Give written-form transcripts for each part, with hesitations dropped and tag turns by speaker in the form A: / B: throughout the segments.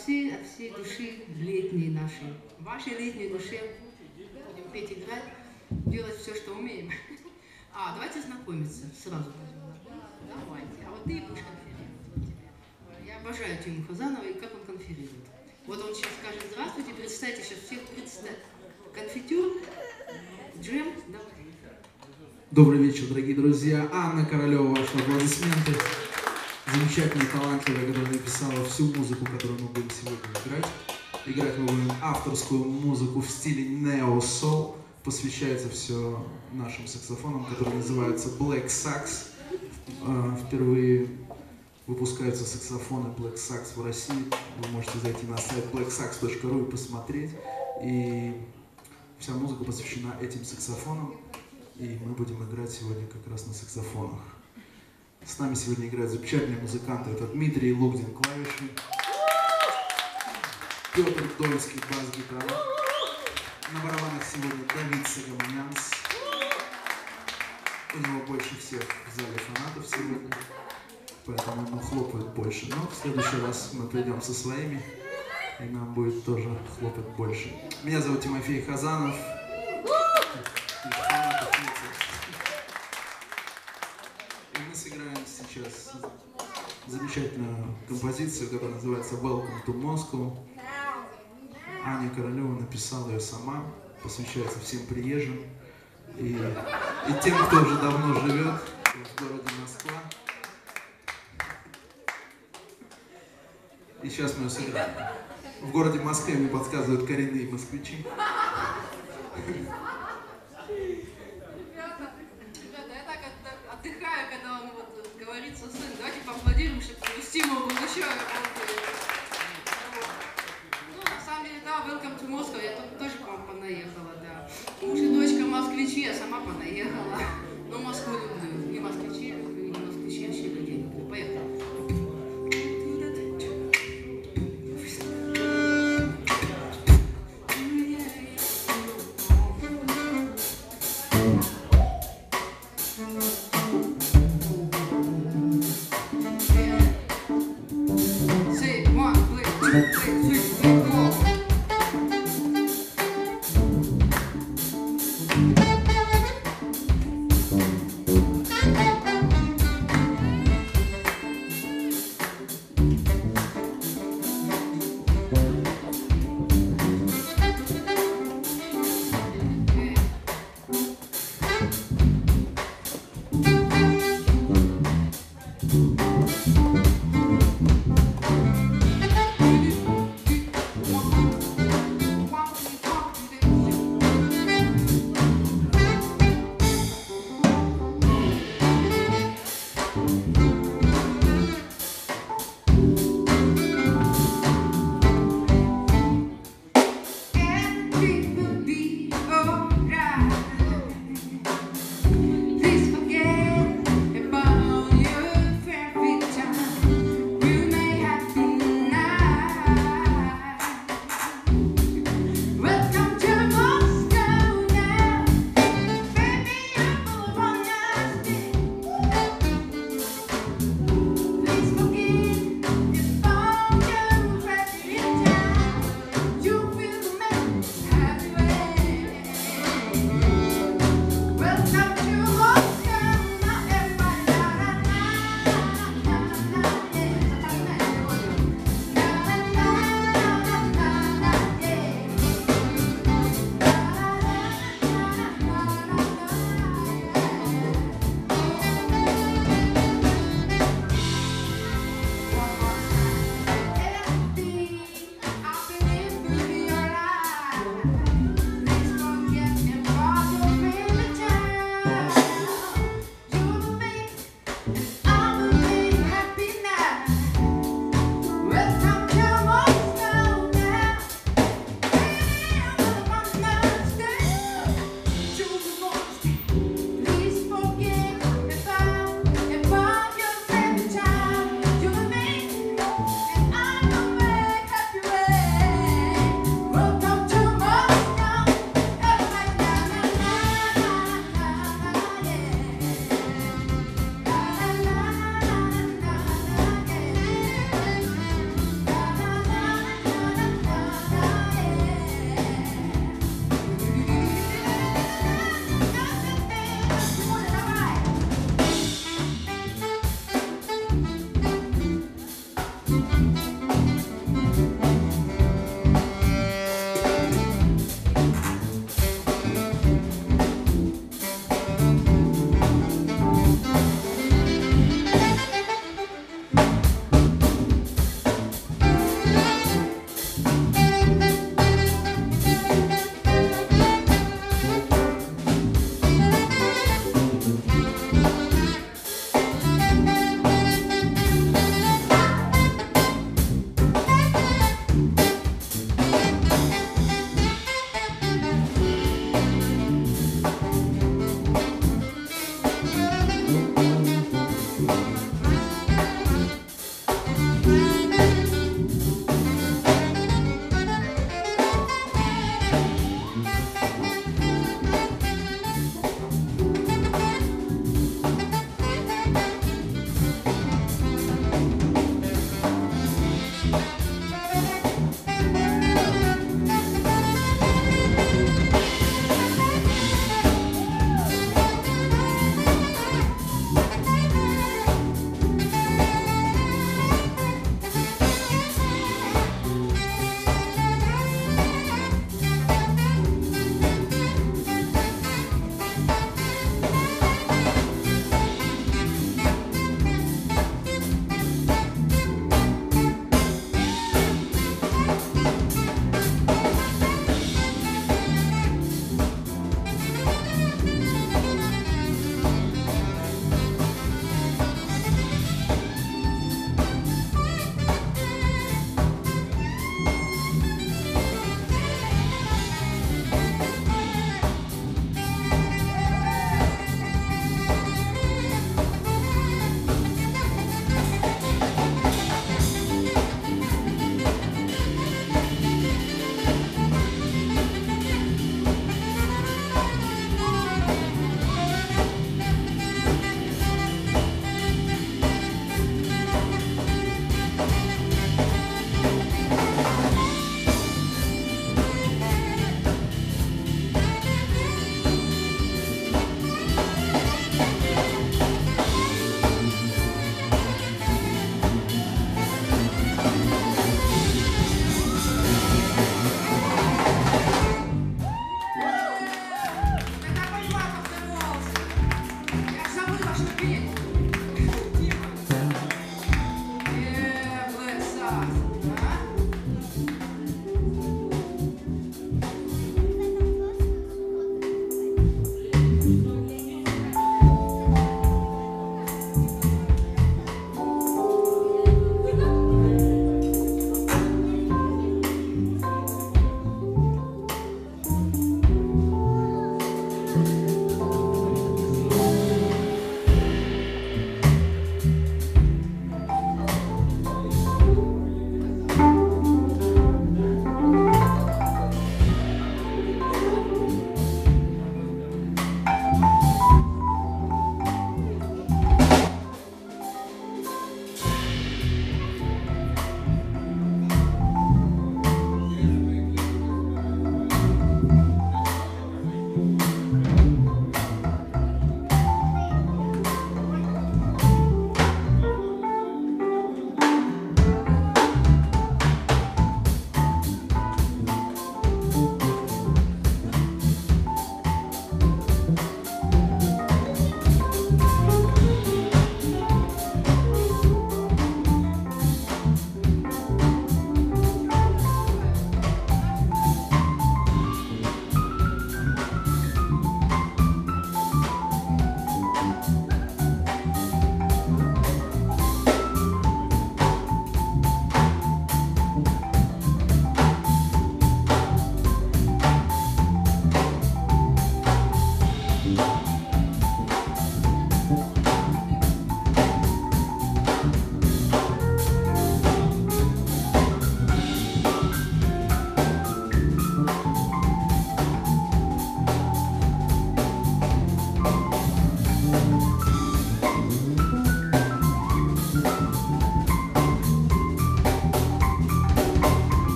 A: всей души летней нашей, вашей летней душе будем петь, играть, делать все, что умеем. Давайте знакомиться сразу. Давайте. А вот ты будешь конферировать. Я обожаю Тиму Хазанова и как он конферирует. Вот он сейчас скажет здравствуйте, представьте, сейчас всех представьте. Конфетюр, джем, давай.
B: Добрый вечер, дорогие друзья. Анна Королева, ваши аплодисменты. Замечательная, талантливая, которая написала всю музыку, которую мы будем сегодня играть. Играть мы будем авторскую музыку в стиле нео-соул. Посвящается все нашим саксофонам, которые называются Black Sax. Впервые выпускаются саксофоны Black Sax в России. Вы можете зайти на сайт blacksax.ru и посмотреть. И вся музыка посвящена этим саксофонам. И мы будем играть сегодня как раз на саксофонах. С нами сегодня играют замечательные музыканты. Это Дмитрий Лугдин, клавиши. Петр Дольский, бас-гитара. На барабанах сегодня Давид Сагаманянс. У него больше всех в зале фанатов сегодня, поэтому ему хлопают больше. Но в следующий раз мы придем со своими, и нам будет тоже хлопать больше. Меня зовут Тимофей Хазанов. И мы сыграем сейчас замечательную композицию, которая называется Welcome to Moscow. Аня Королева написала ее сама, посвящается всем приезжим и тем, кто уже давно живет в городе Москва. И сейчас мы ее сыграем. В городе Москве мне подсказывают коренные москвичи.
A: Ребята, я так отдыхаю, когда он вот говорит со сыном. Давайте поаплодируем, чтобы стимул был еще. Да, welcome to Moscow, я тут тоже к вам понаехала, да. Муж и дочка москвичи, я сама понаехала. Но Москву люблю. И москвичи люблю, и москвичи вообще людей люблю. Поехали. Say one, two, three, go.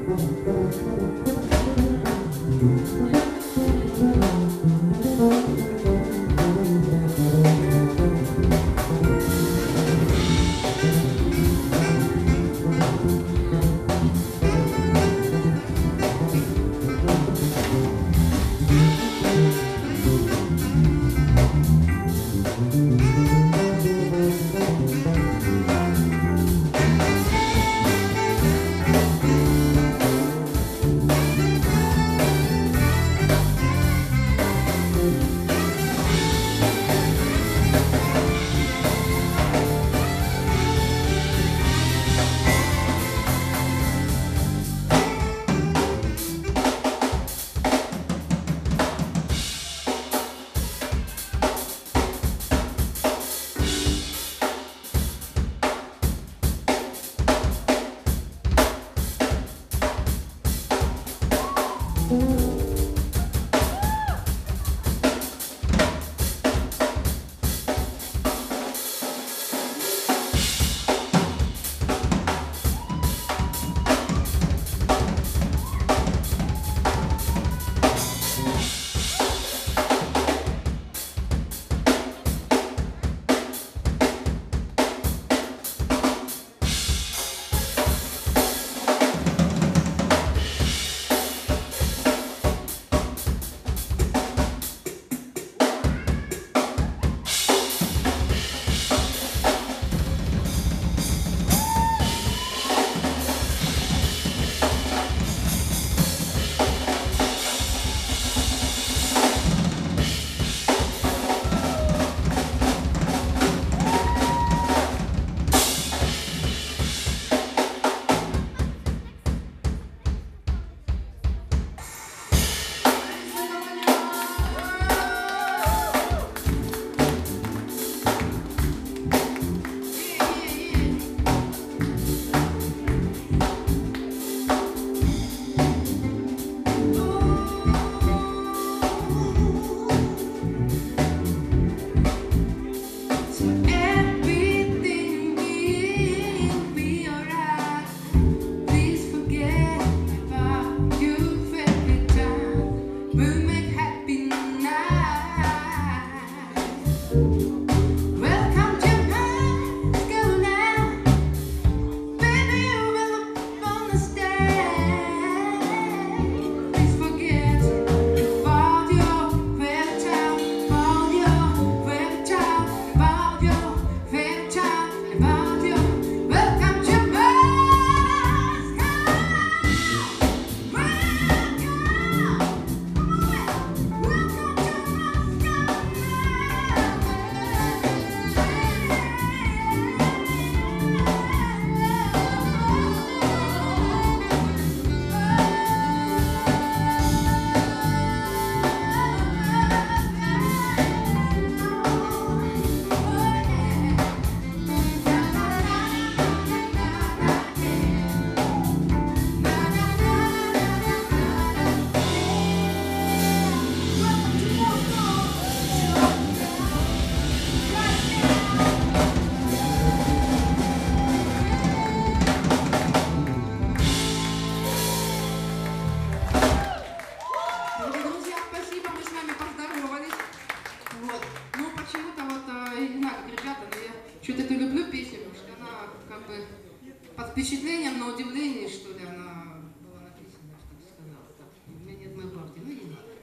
A: под впечатлением, на удивление, что ли, она была написана, что сказала. Так, у меня нет моей партии, ну не надо.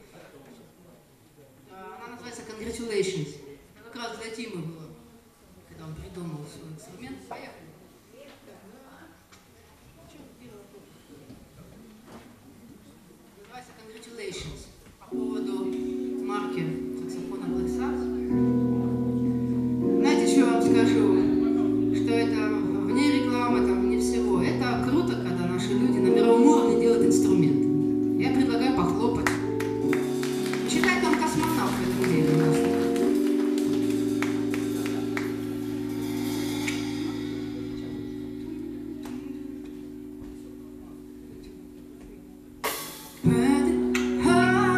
A: Она называется Congratulations. Это как раз для Тимы было, когда он придумал свой инструмент. Поехали. Называется Congratulations. По поводу марки саксофона Black Sax. Знаете, что я вам скажу? Что это вне рекламы, там, вне всего. Это круто, когда наши люди на мировом уровне делают инструмент. Я предлагаю похлопать. Считай, там космонавт в этом деле у нас. But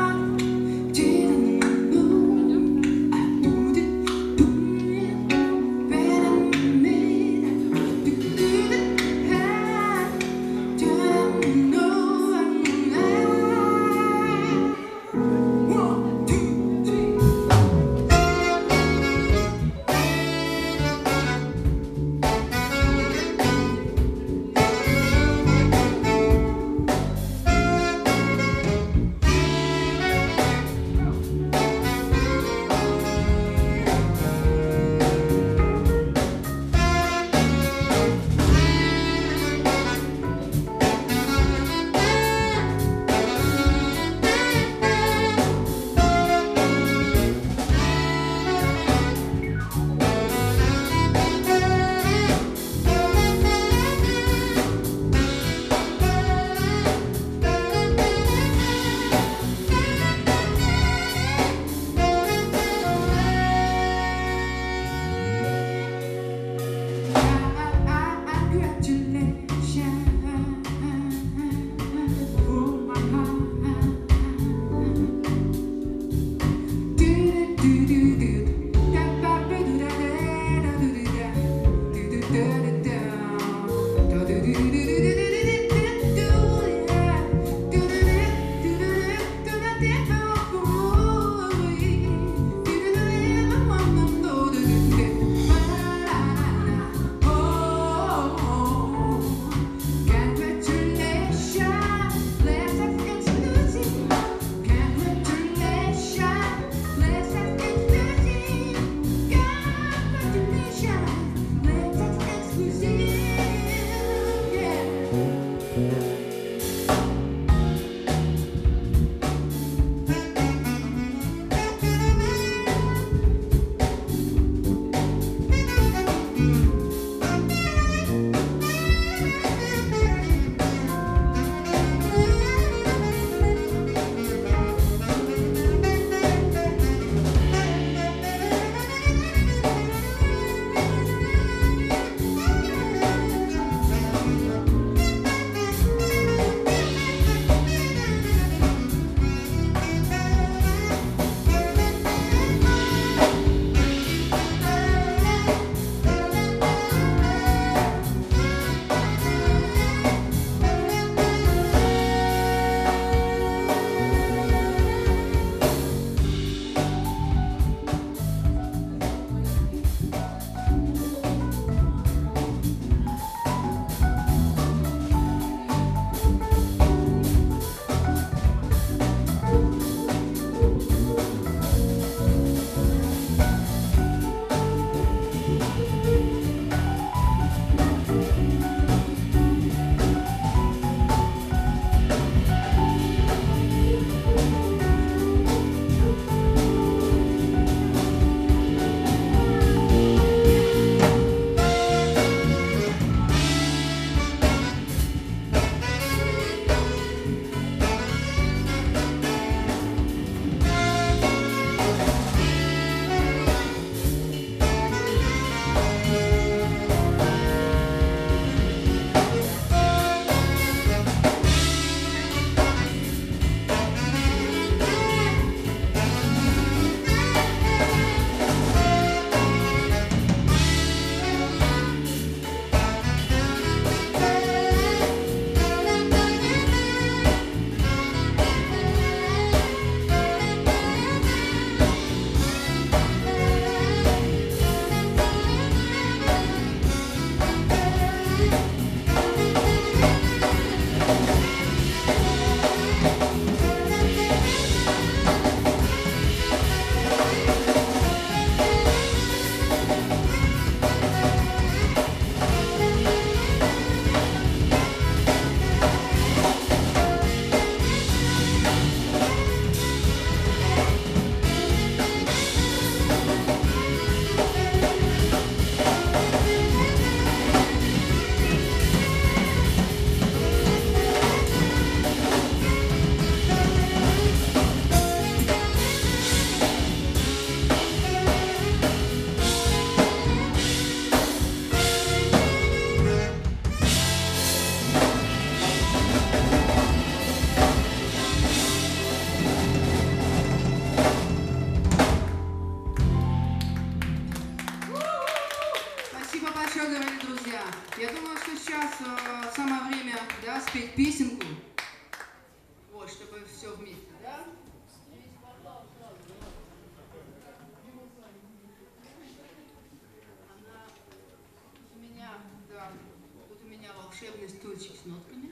A: блюдечек с нотками.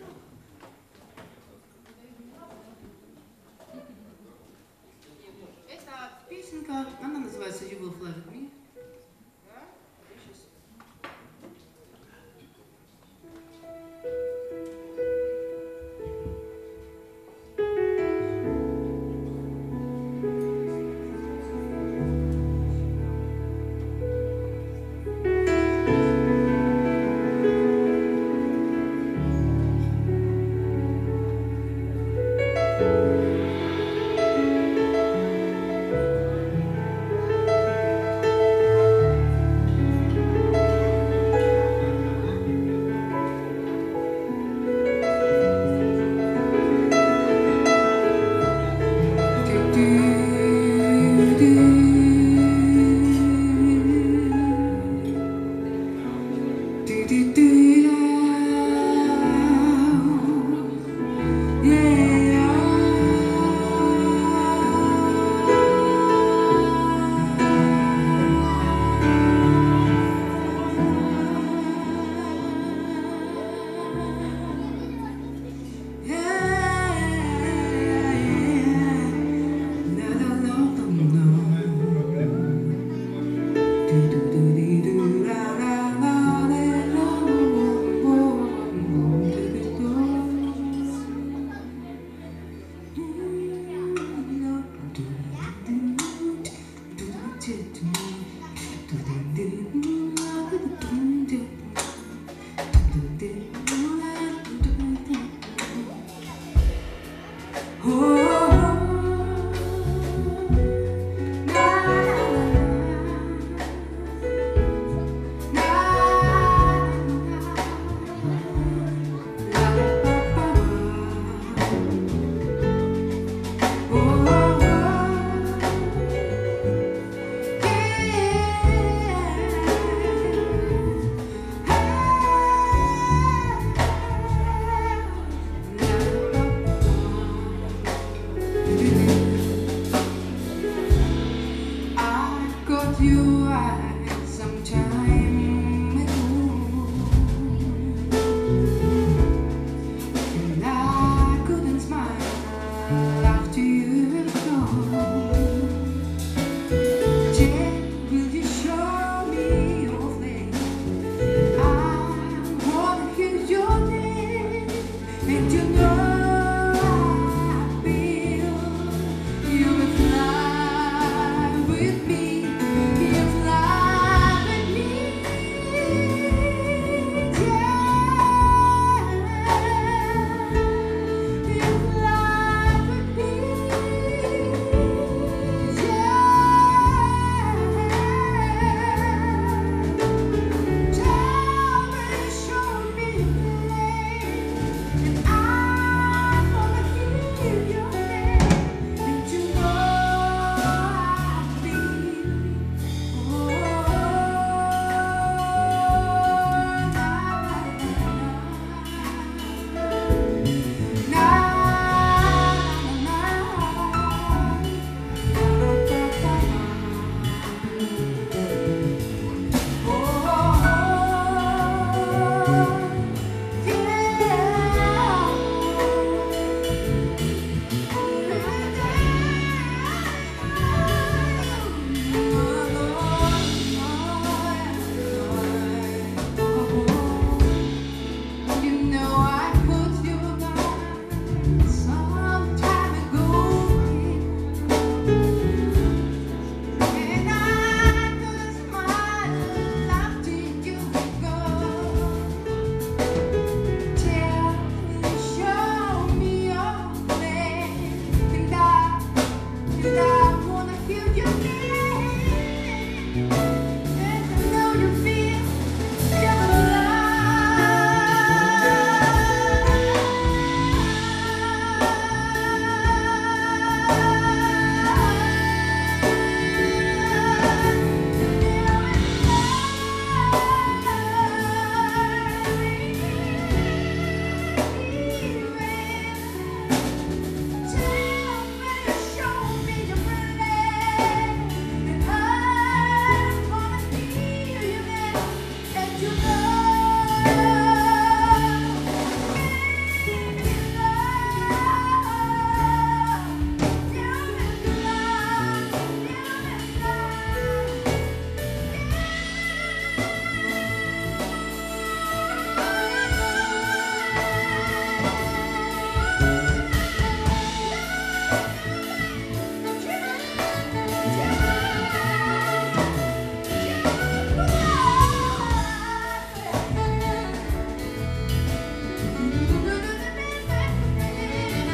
A: Это песенка, она называется You Will Fly With Me. Да? Сейчас.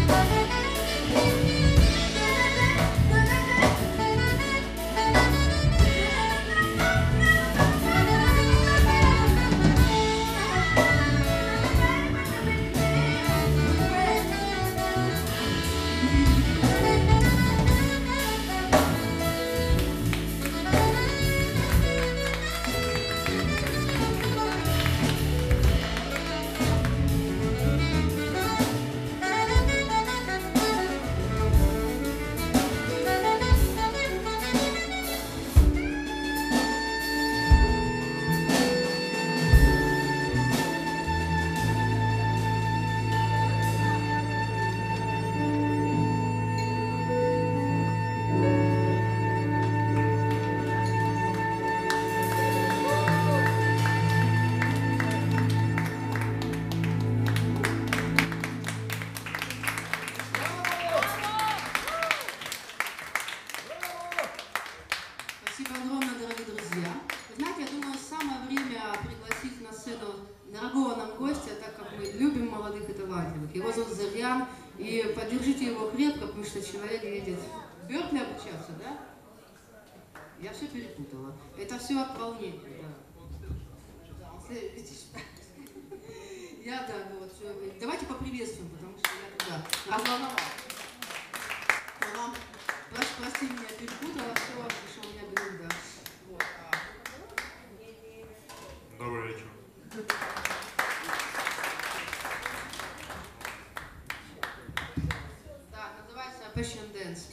A: Спасибо огромное, дорогие друзья. Вы знаете, я думаю, самое время пригласить на сцену дорогого нам гостя, так как мы любим молодых и талантливых. Его зовут Зарьян, и поддержите его крепко, потому что человек едет в Беркли обучаться, да? Я все перепутала. Это все от волнения, да. Я, да, вот. Давайте поприветствуем, потому что я тогда разволновалась. Прости меня, перепутала все, что у меня блюдо. Вот.
C: Добрый вечер.
A: Да, называется Passion Dance.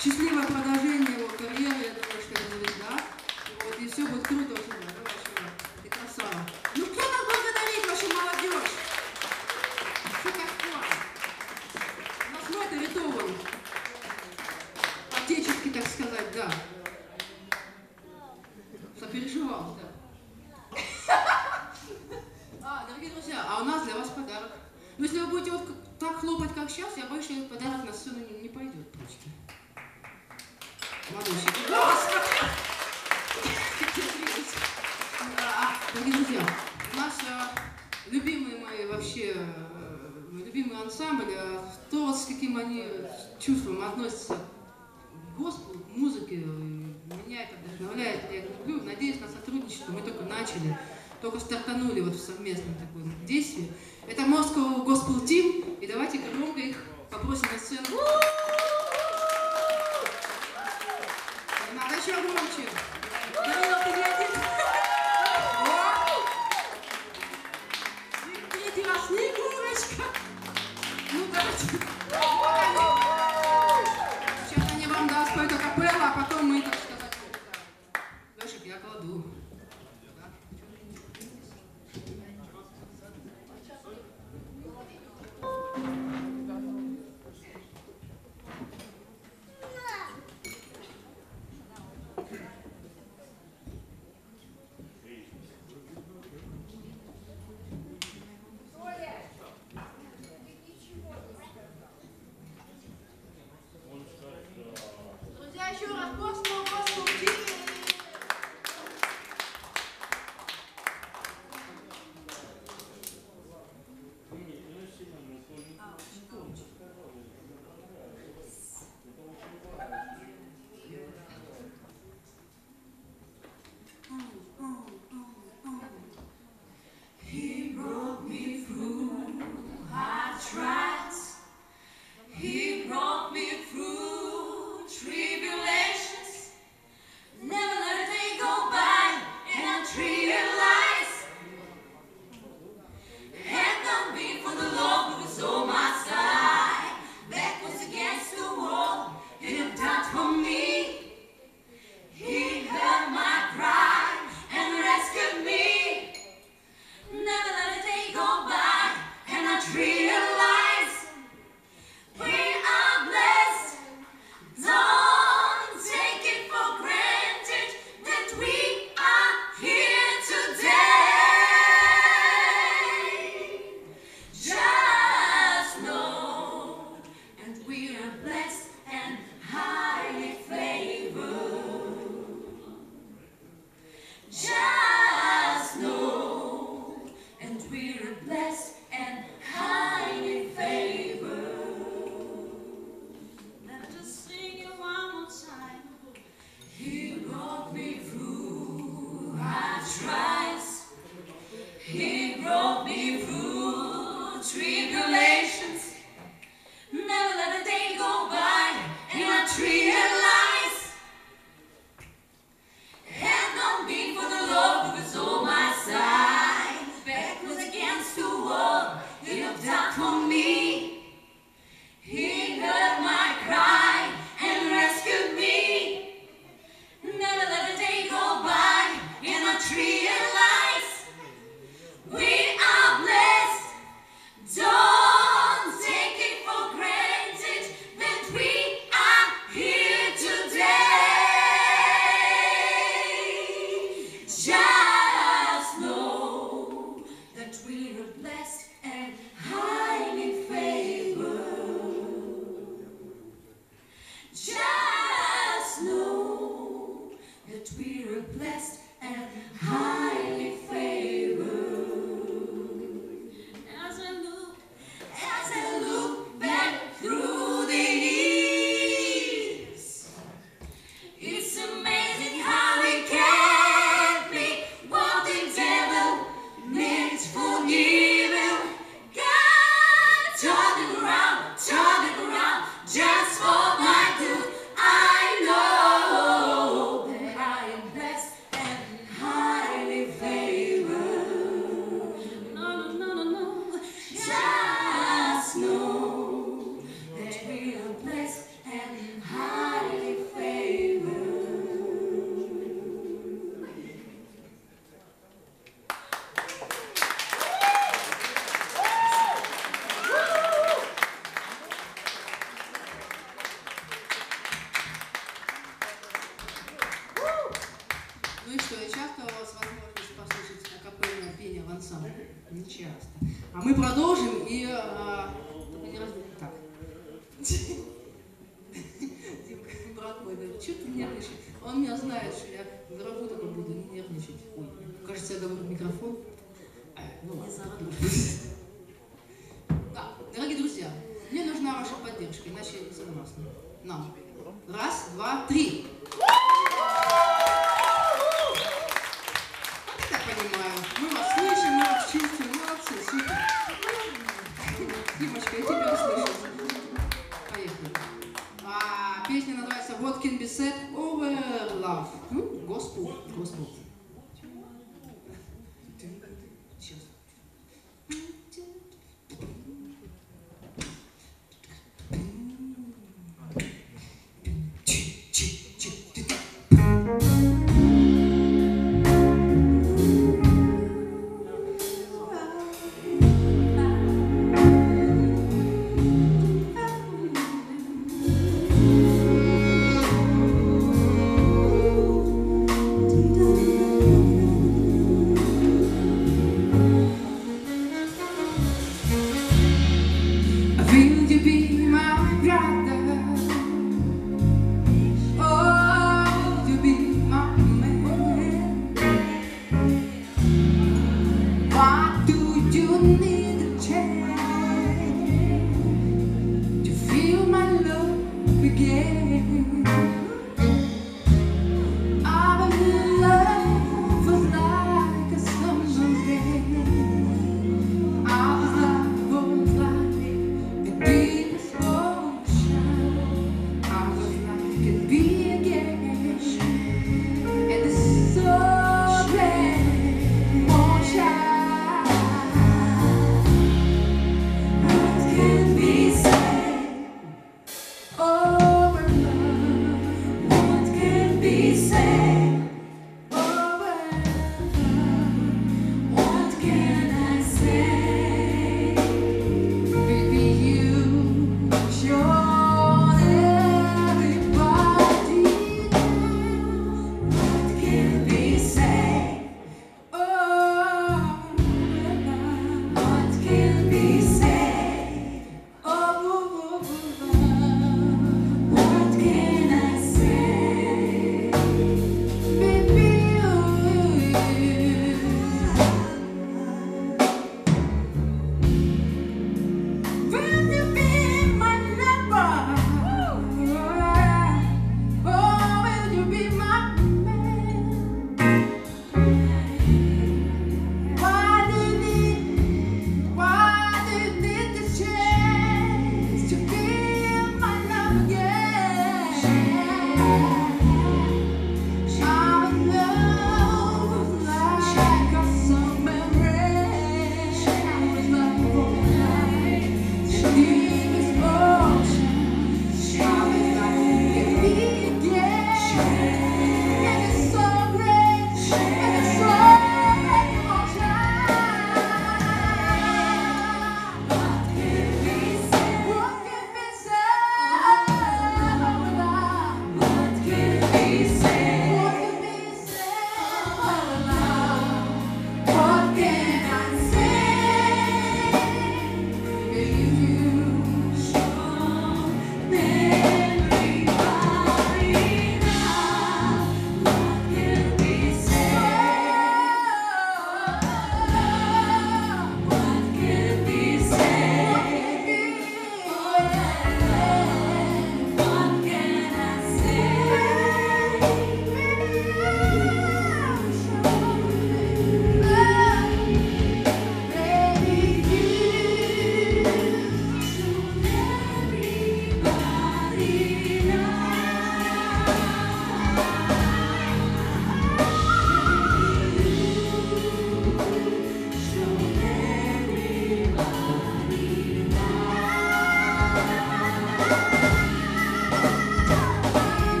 A: счастливое продолжение его карьеры, я думаю, что это будет, да. Вот, и все будет круто у тебя, давай, чувак, ты красава. Ну кто так благодарит вашу молодежь? Что такое? У нас мой ритован. Отечески, так сказать, да. Сопереживал, да. Дорогие друзья, а у нас для вас подарок. Но если вы будете вот так хлопать, как сейчас, я боюсь, что этот подарок на сцену не пойдет просто. Молодущий. Дорогие друзья, у нас любимый мой вообще, любимый ансамбль, то, с каким они чувством относятся к Господу, к музыке, меня это вдохновляет, я это люблю, надеюсь на сотрудничество, мы только начали. Только стартанули вот в совместном таком действии. Это Moscow Gospel Team. И давайте громко их попросим на сцену. Надо еще громче. Данила, ты глядишь? Третий раз, Снегурочка. Ну, давайте. Сейчас они вам даст какой-то капелла, а потом мы, так сказать, Лешек, я кладу. что, часто у вас возможность послушать акапельное пение в ансамбле? Не часто. А мы продолжим и... только не раз... Так. Димка, брат мой, говорит, что ты нервничаешь? Он меня знает, что я в гробу только буду не нервничать. Ой, кажется, я говорю в микрофон. Ну ладно. Да, дорогие друзья, мне нужна ваша поддержка, иначе я не согласна. Нам. Раз, два, три. Я понимаю. Мы вас слышим, мы вас чувствуем. Молодцы, супер. Димочка, я тебя услышу. Поехали. Песня называется What Can Be Said Over Love. Госпел. Госпел. Сейчас.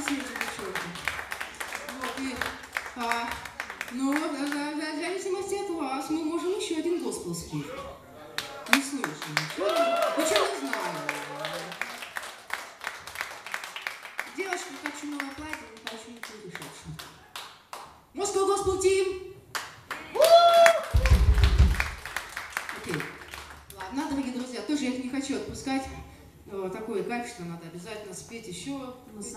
A: свете, девчонки. Вот, и, но в зависимости от вас мы можем еще один госпел спеть. Не слышу. Ничего не знаю. Девочка, хочу новое платье, не хочу ничего решать. Moscow Gospel Team! Окей. Ладно, дорогие друзья, тоже я их не хочу отпускать. Такой кайф, что надо обязательно спеть еще.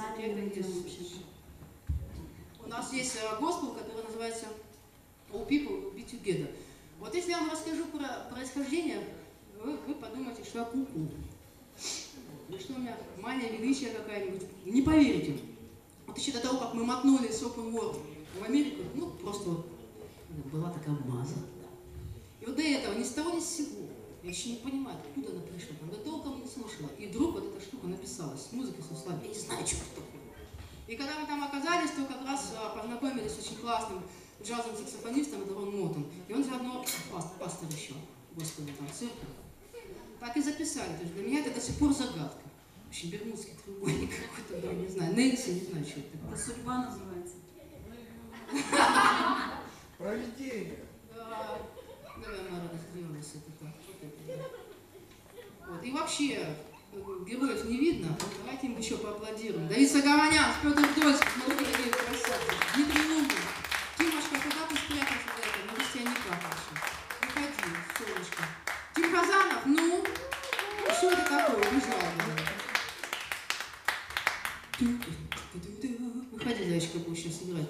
A: У нас есть госпел, который называется All People Will Be Together. Вот если я вам расскажу про происхождение, вы подумаете, что я ку-ку. Или что у меня мания величия какая-нибудь. Не поверите. Вот еще до того, как мы мотнули с Open World в Америку, ну просто вот была такая база. И вот до этого ни с того ни с сего. Я еще не понимаю, откуда она пришла. Она толком не слушала. И вдруг вот эта штука написалась с музыкой, со словами. Я не знаю, что это такое. И когда мы там оказались, то как раз познакомились с очень классным джазовым саксофонистом, это Рон Мотон. И он заодно пастор еще, Господи, там, церковь. Так и записали. То есть для меня это до сих пор загадка. В общем, бермудский треугольник какой-то, не знаю, Нэнси, не знаю, что это.
C: Это судьба называется.
D: Провидение.
A: Да. Давай, Мара, разделилась это так. Вот. И вообще, героев не видно. Давайте им еще поаплодируем. Давид Сагаранян, Петр Дольский, смотри, какие красавцы. Дмитрий Лугин. Тимошка, куда ты спрятался за это? Ну, без тебя никак вообще. Выходи, солнышко. Тим Хазанов, ну, что это такое? Убежал. Выходи, зайчика, будешь сейчас играть.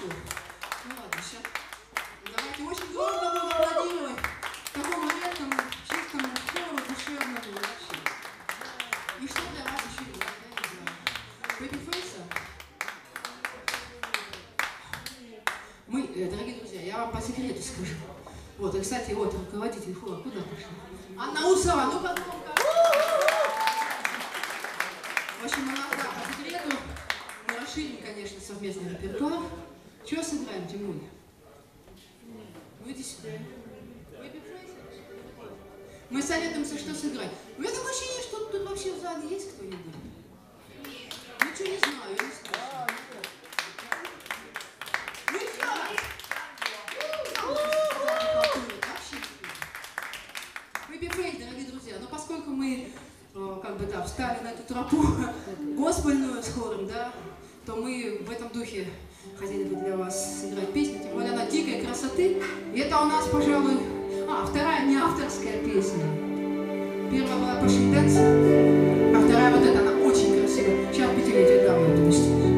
A: что? Ну ладно, сейчас. Давайте очень громко будем аплодировать такому редкому, чистому хору, душевному вообще. И что для вас еще есть? Я не знаю. Babyface? Мы, дорогие друзья, я вам по секрету скажу. Вот, и, кстати, вот руководитель хора, куда пошла? Анна Усова, ну подгромка. В общем, у нас, да, по секрету мы расширим, конечно, совместный репертуар. Чего сыграем, Тимуня? Ну иди сюда. Мы советуемся, что сыграть. У меня такое ощущение, что тут вообще в зале есть кто-нибудь? Ничего не знаю, я не знаю. Ну еще раз! Babyface, дорогие друзья, но поскольку мы, как бы, да, встали на эту тропу госпельную с хором, да, то мы в этом духе хотели бы для вас сыграть песню, тем более она дикой красоты. И это у нас, пожалуй, вторая не авторская песня. Первая была Pushing Dance, а вторая вот эта, она очень красивая. Сейчас пятилетие давно это достичь.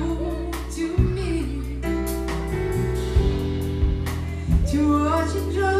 C: To watch it drop.